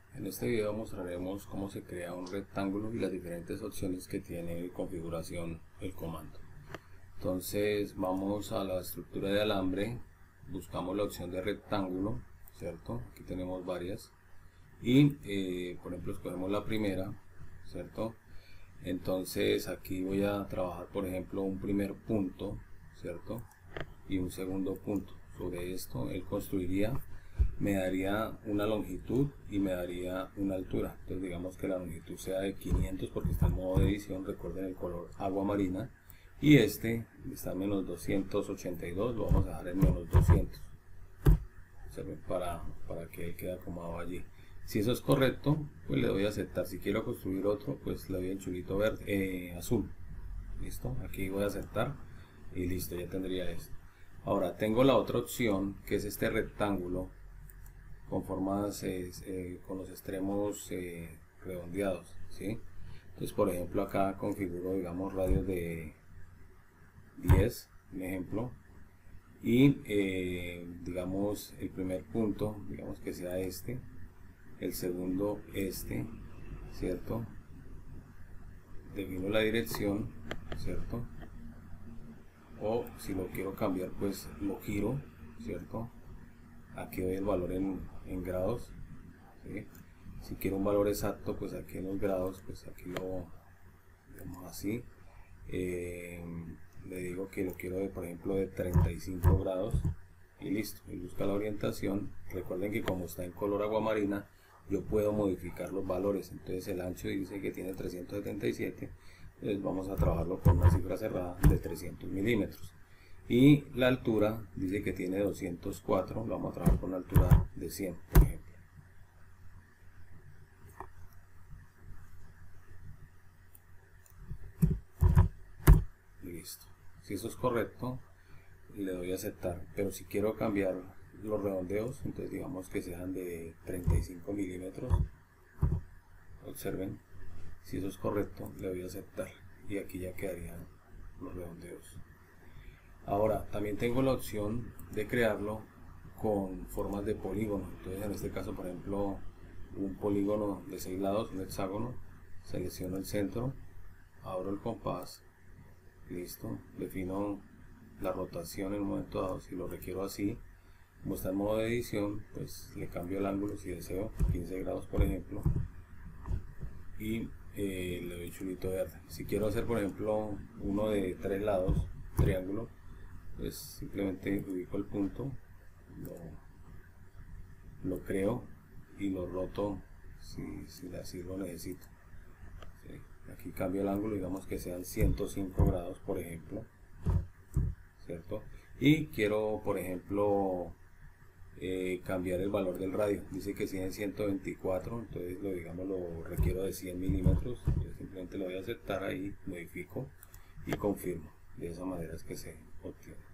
En este video mostraremos cómo se crea un rectángulo y las diferentes opciones que tiene de configuración el comando. Entonces vamos a la estructura de alambre, buscamos la opción de rectángulo, ¿cierto? Aquí tenemos varias y por ejemplo escogemos la primera, ¿cierto? Entonces aquí voy a trabajar por ejemplo un primer punto, ¿cierto? Y un segundo punto. Sobre esto él construiría, me daría una longitud y me daría una altura. Entonces digamos que la longitud sea de 500 porque está en modo de edición, recuerden el color agua marina, y este está en menos 282, lo vamos a dejar en menos 200 para que él quede acomodado allí. Si eso es correcto, pues le doy a aceptar. Si quiero construir otro, pues le doy el chulito verde, azul. Listo, aquí voy a aceptar y listo, ya tendría esto. Ahora tengo la otra opción, que es este rectángulo con formas con los extremos redondeados, ¿sí? Entonces por ejemplo acá configuro, digamos, radios de 10, un ejemplo, y digamos el primer punto, digamos que sea este, el segundo este, ¿cierto? Defino la dirección, ¿cierto? O si lo quiero cambiar, pues lo giro, ¿cierto? Aquí doy el valor en grados, ¿sí? Si quiero un valor exacto, pues aquí en los grados, pues aquí lo digamos así. Le digo que lo quiero de, por ejemplo, de 35 grados y listo. Y busca la orientación. Recuerden que como está en color agua marina, yo puedo modificar los valores. Entonces el ancho dice que tiene 377, entonces vamos a trabajarlo con una cifra cerrada de 300 milímetros. Y la altura dice que tiene 204, lo vamos a trabajar con una altura de 100, por ejemplo. Listo. Si eso es correcto, le doy a aceptar. Pero si quiero cambiar los redondeos, entonces digamos que sean de 35 milímetros. Observen. Si eso es correcto, le doy a aceptar. Y aquí ya quedarían los redondeos. Ahora, también tengo la opción de crearlo con formas de polígono. Entonces, en este caso, por ejemplo, un polígono de 6 lados, un hexágono, selecciono el centro, abro el compás, listo, defino la rotación en un momento dado, si lo requiero así. Como está en modo de edición, pues le cambio el ángulo si deseo, 15 grados por ejemplo, y le doy chulito verde. Si quiero hacer, por ejemplo, uno de 3 lados, triángulo, pues simplemente ubico el punto, lo creo y lo roto si así lo necesito, ¿sí? Aquí cambio el ángulo, digamos que sean 105 grados por ejemplo, ¿cierto? Y quiero, por ejemplo, cambiar el valor del radio. Dice que tiene 124, entonces lo requiero de 100 milímetros. Entonces simplemente lo voy a aceptar ahí, modifico y confirmo. De esa manera es que se obtiene.